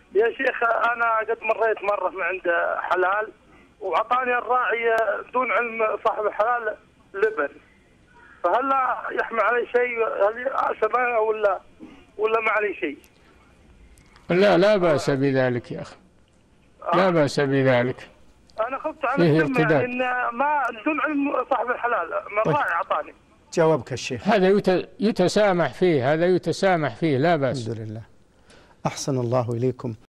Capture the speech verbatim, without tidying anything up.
يا شيخ انا قد مريت مره من عند حلال واعطاني الراعي دون علم صاحب الحلال لبن، فهل لا يحمل علي شيء؟ هل اسمه ولا ولا ما علي شيء؟ لا لا بأس بذلك يا أخي، لا بأس بذلك. انا خفت على السم يعني ان ما دون علم صاحب الحلال من طيب. راعي اعطاني. جاوبك الشيخ. هذا يتسامح فيه، هذا يتسامح فيه، لا بأس. الحمد لله. أحسن الله إليكم.